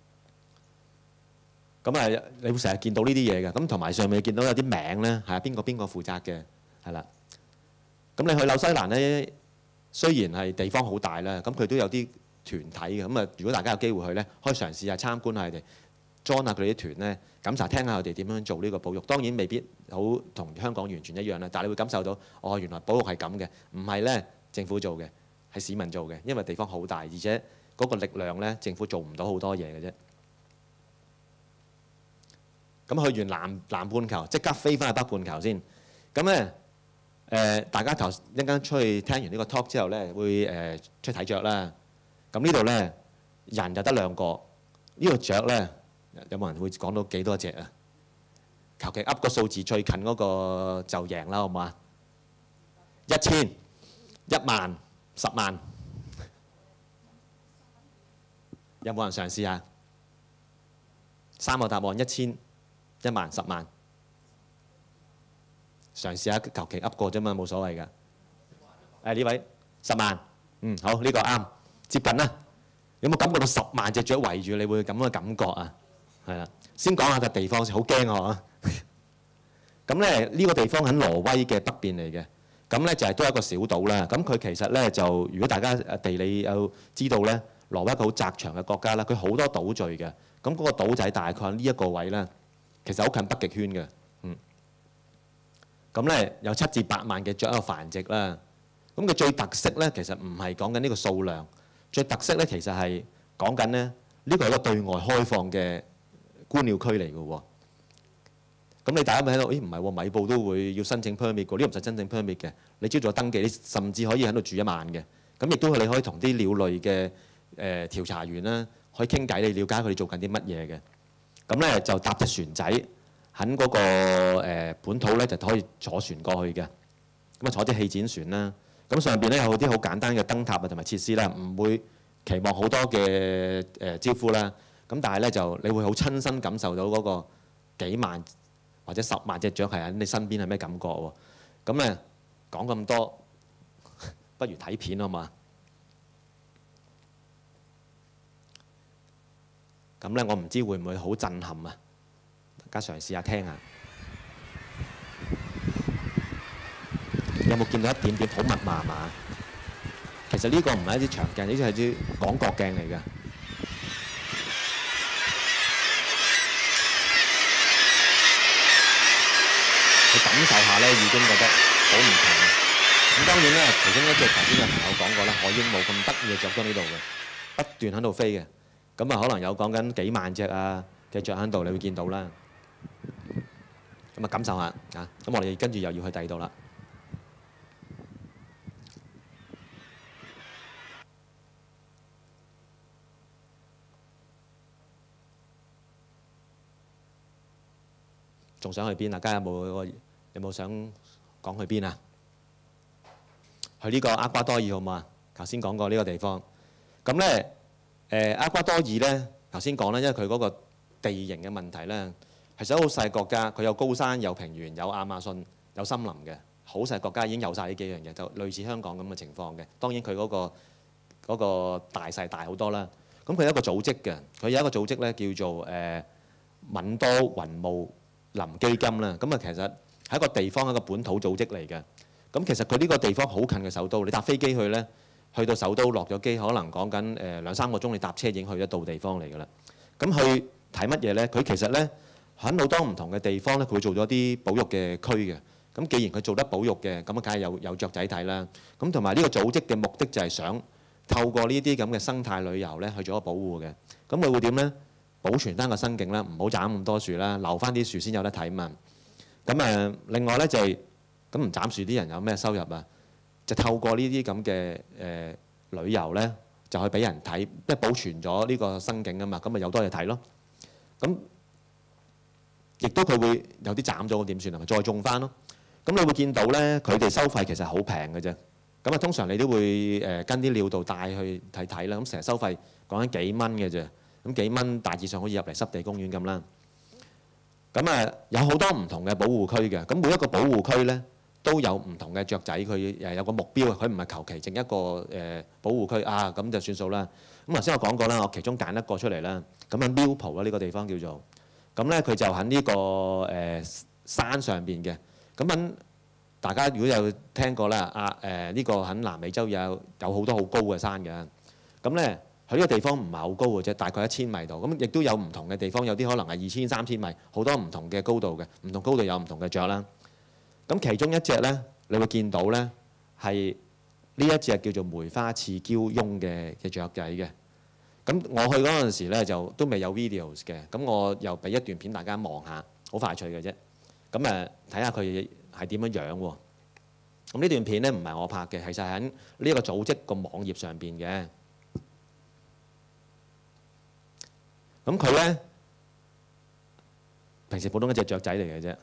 咁啊，你會成日見到呢啲嘢嘅，咁同埋上面見到有啲名咧，係啊邊個邊個負責嘅，係啦。咁你去紐西蘭咧，雖然係地方好大啦，咁佢都有啲團體嘅，咁啊，如果大家有機會去咧，可以嘗試下參觀下佢哋 join 下佢哋啲團咧，感受聽下佢哋點樣做呢個保育。當然未必好同香港完全一樣啦，但係你會感受到，哦，原來保育係咁嘅，唔係咧政府做嘅，係市民做嘅，因為地方好大，而且嗰個力量咧，政府做唔到好多嘢嘅啫。咁去完南南半球，即刻飛翻去北半球先。咁咧誒，大家頭一陣間出去聽完呢個 talk 之後咧，會誒出去睇雀啦。咁呢度咧人就得兩個，呢個雀咧有冇人會講到幾多隻啊？求其噏個數字最近嗰個就贏啦，好唔好啊？一千、一萬、十萬，有冇人嘗試下？三個答案：一千、一萬、十萬。嘗試下求其噏個啫嘛，冇所謂㗎。誒呢位十萬，嗯好，呢個啱，接近啦。有冇感覺到十萬隻雀圍住你會咁嘅感覺啊？係啦，先講下個地方先，好驚啊！ 咁咧呢個地方喺挪威嘅北邊嚟嘅，咁咧就係都係一個小島啦。咁佢其實咧就如果大家誒地理有知道咧，挪威一個好窄長嘅國家啦，佢好多島嶼嘅。咁嗰個島仔大概呢一個位咧，其實好近北極圈嘅。嗯。咁咧有七至八萬嘅雀喺度繁殖啦。咁佢最特色咧，其實唔係講緊呢個數量，最特色咧其實係講緊咧呢個係一個對外開放嘅觀鳥區嚟嘅喎。咁你大家咪睇到，咦唔係喎，米埔都會要申請 permit 嘅，呢個唔使申請 permit嘅，你只要做登記，你甚至可以喺度住一晚嘅。咁亦都你可以同啲鳥類嘅誒調查員啦，可以傾偈，你了解佢哋做緊啲乜嘢嘅。咁咧就搭隻船仔喺嗰個誒本土咧就可以坐船過去嘅。咁啊坐啲氣展船啦。咁上邊咧有啲好簡單嘅燈塔啊同埋設施啦，唔會期望好多嘅誒招呼啦。咁但係咧就你會好親身感受到嗰個幾萬或者十萬隻雀係喺你身邊係咩感覺喎？咁咧講咁多，不如睇片好嘛？咁咧我唔知會唔會好震撼啊！大家嘗試下聽下。有冇見到一點點好密麻麻？其實呢個唔係一啲長鏡，呢啲係啲廣角鏡嚟嘅。你感受下咧，已經覺得好唔同。咁當然咧，其中一隻頭先有朋友講過啦，海鸚鵡咁得意嘅雀喺呢度嘅，不斷喺度飛嘅。咁啊，可能有講緊幾萬隻啊嘅雀喺度，你會見到啦。咁啊，感受下啊！咁我哋跟住又要去第二度啦。仲想去邊啊？大家有冇有冇想講去邊啊？去呢個厄瓜多爾好嘛？頭先講過呢個地方。咁咧，誒厄瓜多爾咧，頭先講咧，因為佢嗰個地形嘅問題咧，其實好細國家，佢有高山、有平原、有亞馬遜、有森林嘅，好細國家已經有晒呢幾樣嘢，就類似香港咁嘅情況嘅。當然佢嗰個嗰個大細大好多啦。咁佢有一個組織嘅，佢有一個組織咧叫做誒敏多雲霧林基金啦，咁啊其實係一個地方一個本土組織嚟嘅。咁其實佢呢個地方好近嘅首都，你搭飛機去呢，去到首都落咗機，可能講緊誒兩三個鐘，你搭車已經去得到地方嚟㗎啦。咁去睇乜嘢呢？佢其實呢，喺好多唔同嘅地方呢，佢做咗啲保育嘅區嘅。咁既然佢做得保育嘅，咁啊梗係有有雀仔睇啦。咁同埋呢個組織嘅目的就係想透過呢啲咁嘅生態旅遊呢，去做一個保護嘅。咁佢會點呢？保存翻個生境啦，唔好斬咁多樹啦，留翻啲樹先有得睇嘛。咁誒，另外咧就係咁唔斬樹啲人有咩收入啊？就透過呢啲咁嘅誒旅遊咧，就去俾人睇，即係保存咗呢個生境啊嘛。咁咪有多嘢睇咯。咁亦都佢會有啲斬咗咁點算啊？咪再種翻咯。咁你會見到咧，佢哋收費其實好平嘅啫。咁啊，通常你都會誒跟啲鳥道帶去睇睇啦。咁成日收費講緊幾蚊嘅啫。咁幾蚊大致上可以入嚟濕地公園咁啦。咁啊有好多唔同嘅保護區嘅，咁每一個保護區咧都有唔同嘅雀仔，佢誒有個目標，佢唔係求其整一個誒保護區啊咁就算數啦。咁頭先我講過啦，我其中揀一個出嚟啦。咁啊 Milpo 啦呢個地方叫做，咁咧佢就喺呢個誒山上邊嘅。咁喺大家如果有聽過啦，啊誒呢個喺南美洲有有好多好高嘅山嘅，咁咧。佢呢個地方唔係好高嘅啫，大概一千米度。咁亦都有唔同嘅地方，有啲可能係二千、三千米，好多唔同嘅高度嘅，唔同高度有唔同嘅雀啦。咁其中一隻咧，你會見到咧係呢一隻叫做梅花刺嬌翁嘅嘅雀仔嘅。咁我去嗰陣時咧就都未有 videos 嘅，咁我又俾一段片大家望下，好快脆嘅啫。咁誒睇下佢係點樣樣喎。咁呢段片咧唔係我拍嘅，其實喺呢一個組織個網頁上邊嘅。咁佢咧平時普通一隻雀仔嚟嘅啫，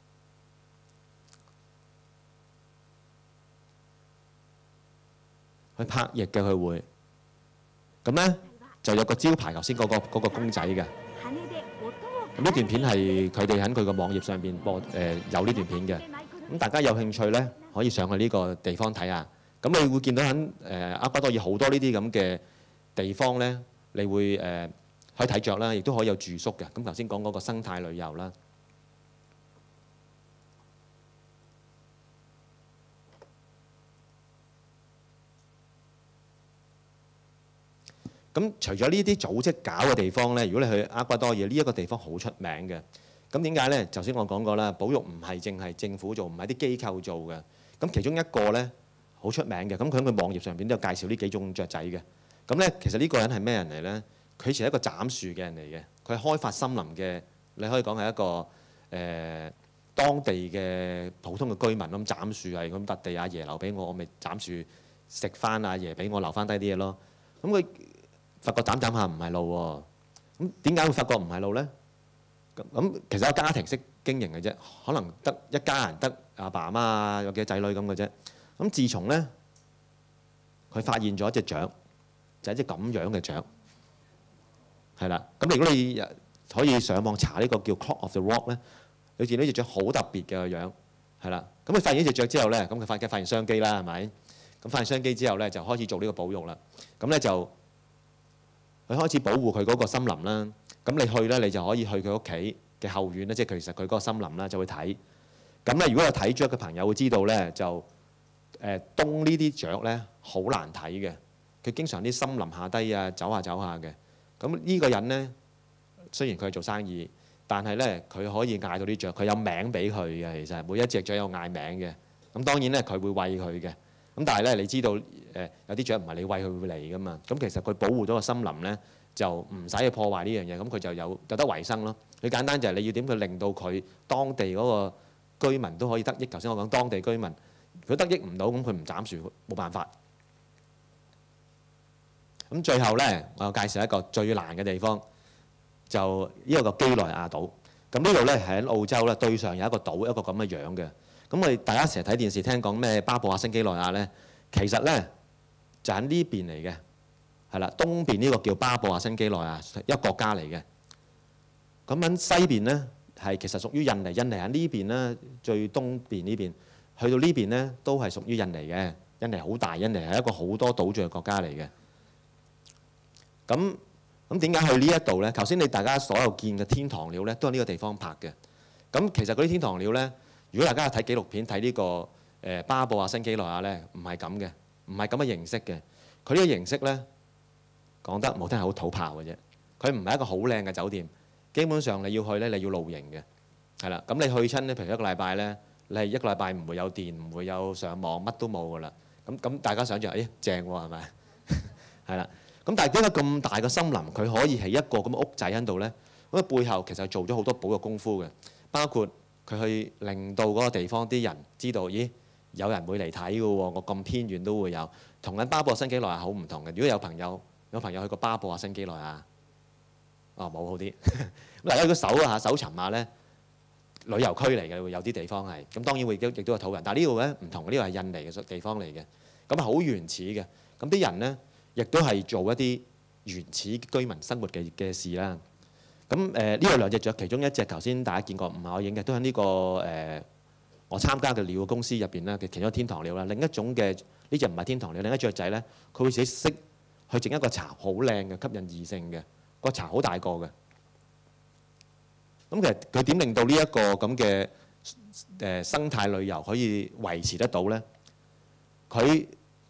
佢拍翼嘅佢會，咁咧就有個招牌頭先嗰個嗰個公仔嘅。咁呢段片係佢哋喺佢個網頁上邊播誒有呢段片嘅。咁大家有興趣咧，可以上去呢個地方睇下。咁你會見到喺誒厄瓜多爾好多呢啲咁嘅地方咧，你會誒。可以睇雀啦，亦都可以有住宿嘅。咁頭先講嗰個生態旅遊啦。 咁除咗呢啲組織搞嘅地方咧，如果你去厄瓜多爾呢一個地方好出名嘅。咁點解咧？頭先我講過啦，保育唔係淨係政府做，唔係啲機構做嘅。咁其中一個咧好出名嘅，咁佢喺佢網頁上邊都有介紹呢幾種雀仔嘅。咁咧其實呢個人係咩人嚟咧？佢其實係一個斬樹嘅人嚟嘅，佢係開發森林嘅，你可以講係一個誒、呃、當地嘅普通嘅居民咁斬樹係咁笪地，阿爺留俾我，我咪斬樹食翻阿爺俾我留翻低啲嘢咯。咁佢發覺斬斬下唔係路喎，咁點解會發覺唔係路咧？咁其實有家庭式經營嘅啫，可能得一家人得阿爸阿媽啊，有幾個仔女咁嘅啫。咁自從咧，佢發現咗一隻雀，就係一隻咁樣嘅雀，係啦。咁如果你可以上網查呢個叫 Clock of the Rock 咧，你見呢隻雀好特別嘅樣，係啦。咁佢發現呢隻雀之後咧，咁佢發嘅發現商機啦，係咪？咁發現商機之後咧，就開始做呢個保育啦。咁咧就佢開始保護佢嗰個森林啦。咁你去咧，你就可以去佢屋企嘅後院咧，即係其實佢嗰個森林啦，就會睇。咁咧，如果有睇雀嘅朋友會知道咧，就誒冬呢啲雀咧好難睇嘅，佢經常啲森林下低啊，走下走下嘅。咁呢個人咧，雖然佢係做生意，但係咧佢可以嗌到啲雀，佢有名俾佢嘅。其實每一隻雀有嗌名嘅。咁當然咧，佢會餵佢嘅。咁但係咧，你知道誒有啲雀唔係你餵佢會嚟噶嘛？咁其實佢保護咗個森林咧，就唔使去破壞呢樣嘢，咁佢就有有得維生咯。最簡單就係你要點去令到佢當地嗰個居民都可以得益。頭先我講當地居民，佢得益唔到，咁佢唔斬樹冇辦法。咁最後咧，我又介紹一個最難嘅地方，就呢個個基內亞島。咁呢度咧係喺澳洲咧，對上有一個島，一個咁嘅樣嘅。咁我哋大家成日睇電視聽講咩巴布亞新幾內亞咧，其實咧就喺呢邊嚟嘅。係啦，東邊呢個叫巴布亞新幾內亞，一個國家嚟嘅。咁喺西邊咧，係其實屬於印尼。印尼喺呢邊咧，最東邊呢邊，去到呢邊咧都係屬於印尼嘅。印尼好大，印尼係一個好多島嶼嘅國家嚟嘅。咁咁點解去呢一度咧？頭先你大家所有見嘅天堂鳥咧，都係呢個地方拍嘅。咁其實嗰啲天堂鳥咧，如果大家睇紀錄片睇呢個誒巴布亞新幾內亞咧，唔係咁嘅，唔係咁嘅形式嘅。佢呢個形式咧，講得唔好聽係好土炮嘅啫，佢唔係一個好靚嘅酒店。基本上你要去咧，你要露營嘅，係啦。咁你去親咧，譬如一個禮拜咧，你係一個禮拜唔會有電，唔會有上網，乜都冇噶啦。咁咁大家想象，誒正喎係咪？係啦。咁但係點解咁大個森林，佢可以起一個咁嘅屋仔喺度咧？咁背後其實做咗好多保育功夫嘅，包括佢去令到嗰個地方啲人知道，咦有人會嚟睇嘅喎，我咁偏遠都會有。同緊巴布亞新幾內亞好唔同嘅。如果有朋友，有朋友去過巴布亞新幾內亞，哦冇好啲。咁大家如果搜下搜尋下咧，旅遊區嚟嘅，會有啲地方係咁，當然會亦都亦都有土人，但係呢度咧唔同，呢個係印尼嘅地方嚟嘅，咁好原始嘅。咁啲人咧亦都係做一啲原始居民生活嘅嘅事啦。咁誒呢個兩隻雀，其中一隻頭先大家見過，唔係我影嘅，都喺呢個誒我參加嘅鳥公司入邊咧嘅其中一天堂鳥啦。另一種嘅呢隻唔係天堂鳥，另一隻雀仔咧，佢會自己識去整一個巢，好靚嘅，吸引異性嘅，個巢好大個嘅。咁其實佢點令到呢一個咁嘅誒生態旅遊可以維持得到咧？佢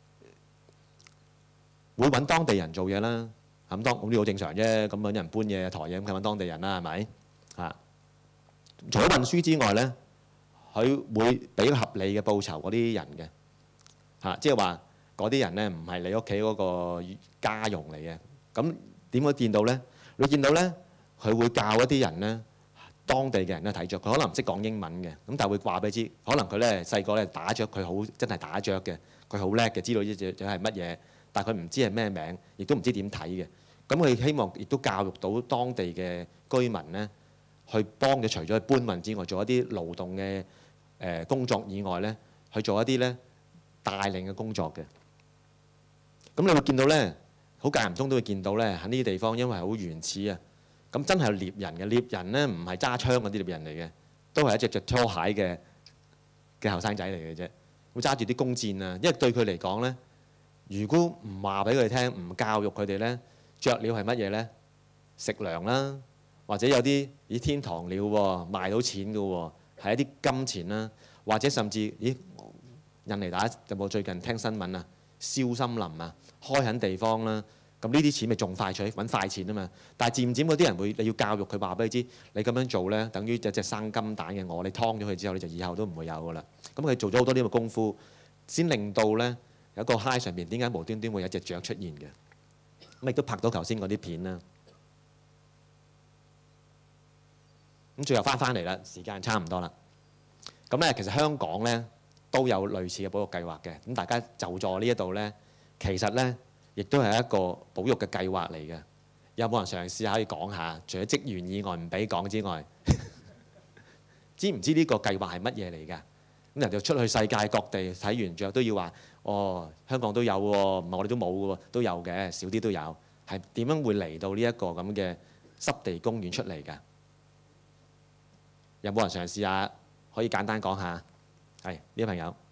會揾當地人做嘢啦。咁當咁呢好正常啫。咁揾人搬嘢、抬嘢咁，揾當地人啦，係咪？嚇！除咗運輸之外咧，佢會俾合理嘅報酬嗰啲人嘅嚇，即係話嗰啲人咧唔係你屋企嗰個家用嚟嘅。咁點會見到咧？你見到咧，佢會教一啲人咧，當地嘅人咧睇雀，佢可能唔識講英文嘅，咁但係會話俾你知，可能佢咧細個咧打雀，佢好真係打雀嘅，佢好叻嘅，知道呢隻雀係乜嘢，但係佢唔知係咩名，亦都唔知點睇嘅。咁佢希望亦都教育到當地嘅居民咧，去幫佢除咗去搬運之外，做一啲勞動嘅誒工作以外咧，去做一啲咧帶領嘅工作嘅。咁你會見到咧，好間唔中都會見到咧喺呢啲地方，因為好原始啊。咁真係獵人嘅獵人咧，唔係揸槍嗰啲獵人嚟嘅，都係一隻着拖鞋嘅嘅後生仔嚟嘅啫。會揸住啲弓箭啊，因為對佢嚟講咧，如果唔話俾佢哋聽，唔教育佢哋咧，雀鳥係乜嘢咧？食糧啦，或者有啲咦天堂鳥喎，賣到錢嘅喎，係一啲金錢啦，或者甚至咦印尼大家有冇最近聽新聞啊？燒森林啊，開墾地方啦。 咁呢啲錢咪仲快取揾快錢啊嘛。但係漸漸嗰啲人會，你要教育佢話俾佢知，你咁樣做咧，等於隻隻生金蛋嘅鵝，你劏咗佢之後，你就以後都唔會有噶啦。咁佢做咗好多呢個功夫，先令到咧有一個 high 上邊點解無端端會有隻雀出現嘅？咁亦都拍到頭先嗰啲片啦。咁最後翻返嚟啦，時間差唔多啦。咁咧其實香港咧都有類似嘅保育計劃嘅。咁大家就座呢一度咧，其實咧亦都係一個保育嘅計劃嚟嘅。有冇人嘗試下可以講下？除咗職員以外唔俾講之外，知唔知呢個計劃係乜嘢嚟㗎？咁人哋出去世界各地睇完，最後都要話：哦，香港都有喎，唔係我哋都冇嘅喎，都有嘅，少啲都有。係點樣會嚟到呢一個咁嘅濕地公園出嚟㗎？有冇人嘗試下可以簡單講下？係呢位朋友。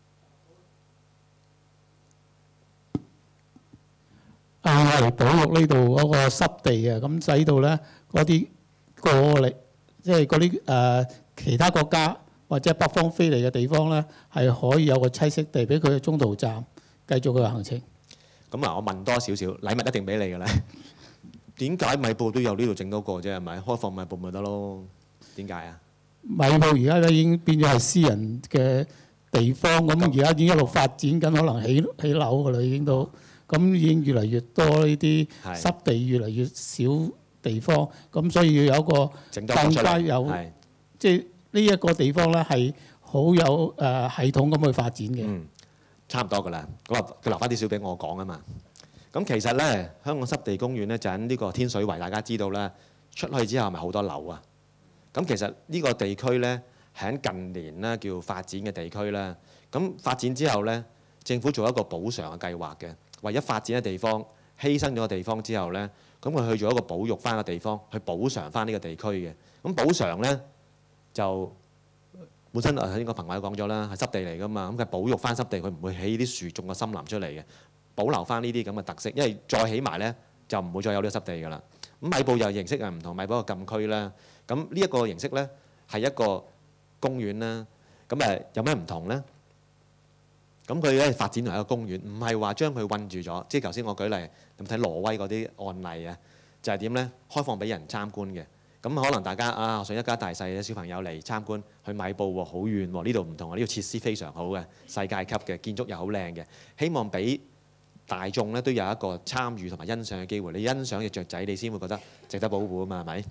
啊，我嚟保育呢度嗰個濕地啊，咁使到咧嗰啲過嚟，即係嗰啲誒其他國家或者北方飛嚟嘅地方咧，係可以有個棲息地俾佢嘅中途站繼續佢嘅行程。 咁啊，我問多少少禮物一定俾你㗎啦。點解米埔都有呢度整多個啫？係咪開放米埔咪得咯？點解啊？ 米埔而家咧已經變咗係私人嘅地方，咁而家已經一路發展緊，可能起起樓㗎啦，已經都。咁已經越嚟越多呢啲濕地，越嚟越少地方，咁所以要有一個更加有，即係呢一個地方咧係好有誒系統咁去發展嘅。 嗯，差唔多㗎啦。咁啊，佢留翻啲少俾我講啊嘛。咁其實咧，香港濕地公園咧就喺呢個天水圍，大家知道啦。出去之後係咪好多樓啊？咁其實呢個地區咧係喺近年咧叫發展嘅地區啦。咁發展之後咧，政府做一個補償嘅計劃嘅。為咗發展嘅地方，犧牲咗個地方之後呢，咁佢去做一個保育翻個地方，去補償翻呢個地區嘅。咁補償呢，就本身頭先個朋友講咗啦，係濕地嚟噶嘛，咁佢保育翻濕地，佢唔會起啲樹種個森林出嚟嘅，保留翻呢啲咁嘅特色，因為再起埋呢，就唔會再有呢個濕地噶啦。咁米埔又形式係唔同，米埔一個禁區啦。咁呢一個形式呢，係一個公園啦。咁誒有咩唔同呢？咁佢咧發展為一個公園，唔係話將佢韞住咗。即係頭先我舉例，咁睇挪威嗰啲案例啊，就係點呢？開放俾人參觀嘅。咁可能大家啊，想一家大細嘅小朋友嚟參觀，去米埔喎，好遠喎。呢度唔同啊，呢度設施非常好嘅，世界級嘅建築又好靚嘅。希望俾大眾咧都有一個參與同埋欣賞嘅機會。你欣賞隻雀仔，你先會覺得值得保護啊嘛，係咪？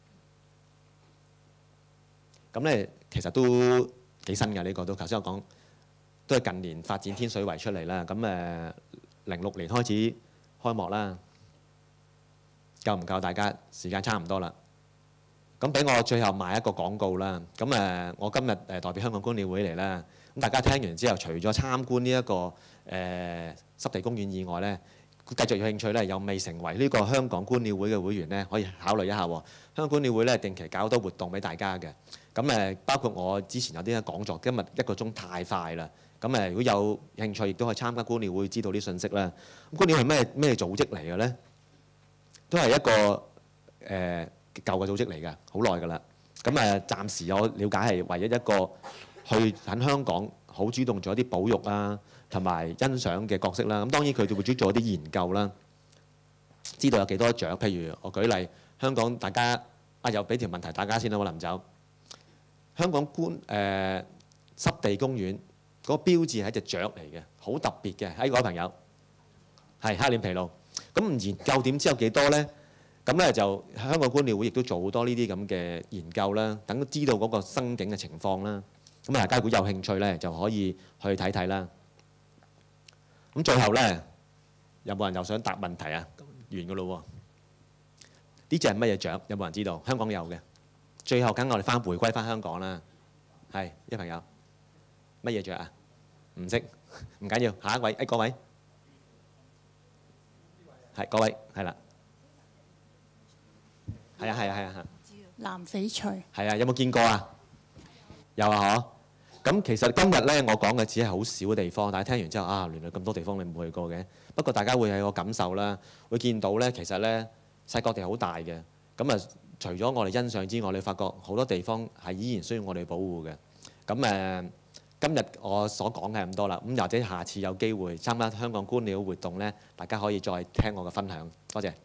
咁咧其實都幾新㗎呢個都。頭先我講。都係近年發展天水圍出嚟啦，咁誒零六年開始開幕啦，夠唔夠大家？時間差唔多啦，咁俾我最後賣一個廣告啦。咁誒，我今日誒代表香港觀鳥會嚟啦。咁大家聽完之後，除咗參觀呢一個誒濕地公園以外咧，繼續有興趣咧，又未成為呢個香港觀鳥會嘅會員咧，可以考慮一下。香港觀鳥會咧定期搞好多活動俾大家嘅。咁誒，包括我之前有啲講座，今日一個鐘太快啦。咁誒，如果有興趣，亦都可以參加觀鳥會，知道啲信息啦。咁觀鳥係咩咩組織嚟嘅咧？都係一個誒、呃、舊嘅組織嚟㗎，好耐㗎啦。咁誒，暫時我了解係唯一一個去喺香港好主動做一啲保育啊，同埋欣賞嘅角色啦。咁當然佢哋會主做一啲研究啦，知道有幾多獎。譬如我舉例，香港大家啊，又俾條問題大家先啦，我臨走。香港觀誒、呃、濕地公園。嗰個標誌係一隻雀嚟嘅，好特別嘅。喺嗰位朋友係黑臉琵鷺。咁研究點知有幾多呢？咁咧就香港觀鳥會亦都做好多呢啲咁嘅研究啦，等知道嗰個生境嘅情況啦。咁大家如果有興趣咧，就可以去睇睇啦。咁最後咧，有冇人又想答問題啊？完㗎咯喎！呢隻係乜嘢雀？有冇人知道？香港有嘅。最後梗我哋翻回歸翻香港啦。係，啲朋友乜嘢雀啊？唔識，唔緊要。下一位，誒嗰位，係嗰位，係啦，係啊係啊係啊係。 藍翡翠。係啊，有冇見過啊？有啊嗬。咁其實今日咧，我講嘅只係好少嘅地方，大家聽完之後啊，原來咁多地方你冇去過嘅。不過大家會有個感受啦，會見到咧，其實咧世界各地好大嘅。咁啊，除咗我哋欣賞之外，你發覺好多地方係依然需要我哋保護嘅。咁誒， 今日我所講嘅係咁多啦，咁或者下次有機會參加香港觀鳥活動呢，大家可以再聽我嘅分享。多謝。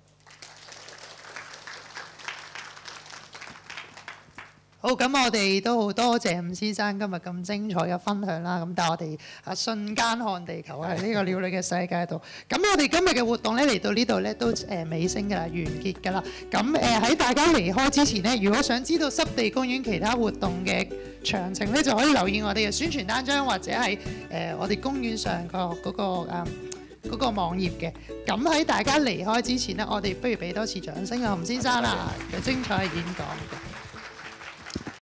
好，咁我哋都好多謝伍先生今日咁精彩嘅分享啦。咁但係我哋啊瞬間看地球喺呢個鳥類嘅世界度。咁我哋今日嘅活動咧嚟到呢度咧都誒尾聲㗎啦，完結㗎啦。咁誒喺大家離開之前呢，如果想知道濕地公園其他活動嘅詳情咧，就可以留意我哋嘅宣傳單張或者係誒我哋公園上個嗰個誒嗰個網頁嘅。咁喺大家離開之前呢，我哋不如俾多次掌聲啊，吳先生啊，佢精彩嘅演講。